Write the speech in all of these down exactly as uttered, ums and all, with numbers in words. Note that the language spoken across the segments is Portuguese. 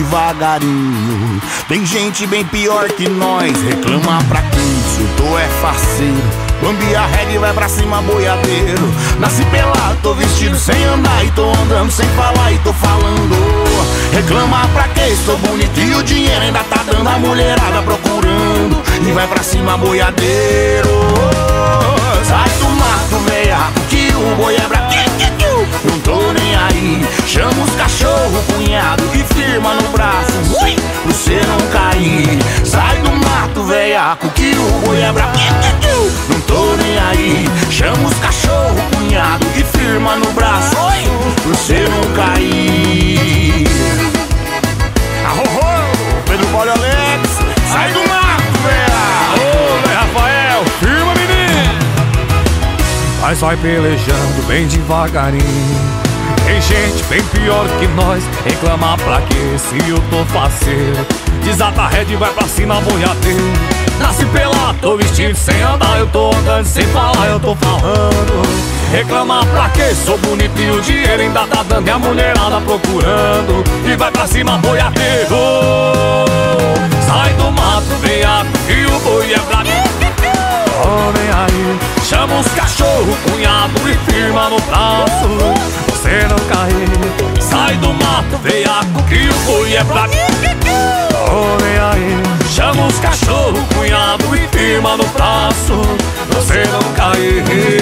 devagarinho. Tem gente bem pior que nós, reclama pra quem se eu tô é faceiro. Lambi a regra e vai pra cima boiadeiro. Nasci pelado, tô vestido sem andar e tô andando sem falar e tô falando. Reclama pra quê? Sou bonito e o dinheiro ainda tá dando, a mulherada procurando. E vai pra cima boiadeiro. Sai do mato, veiaco, que o boi é brabo. Não tô nem aí. Chama os cachorro, cunhado, e firma no braço pra você não cair. Sai do mato, veiaco, que o boi é brabo. Não tô nem aí. Chama os cachorro, cunhado, e firma no braço pra você não cair. Arro, Pedro Paulo Alex, sai do mato, veiaco. Ô, Zé Rafael, firma, menino. Mas vai pelejando bem devagarinho. Tem gente bem pior que nós, reclamar pra quê se eu tô faceiro. Desata a rede e vai pra cima boiadeiro. Nasci pelado, tô vestido sem andar, eu tô andando sem falar, eu tô falando. Reclamar pra quê? Sou bonito e o dinheiro ainda tá dando, e a mulherada procurando. E vai pra cima boiadeiro. Sai do mato, veiaco, que o boi é brabo. Oh, vem aí. Chama os cachorro, cunhado, e firma no braço você não cair. Sai do mato, veiaco, que o boi é brabo. Oh, vem aí. Chama os cachorro, cunhado, e firma no braço você não cair.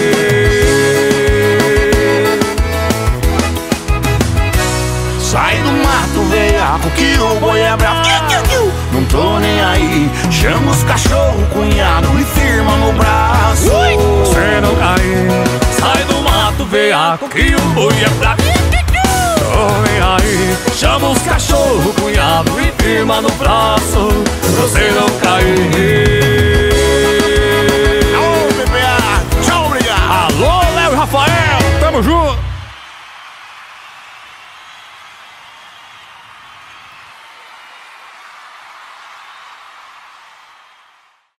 Sai do mato, veiaco, que o boi é brabo. Não tô nem aí. Chama os cachorro, cunhado, e firma no braço você não cair. Sai do mato, veiaco, que o boi é brabo. Oh, vem aí. Chama os cachorro, cunhado, e firma no braço você não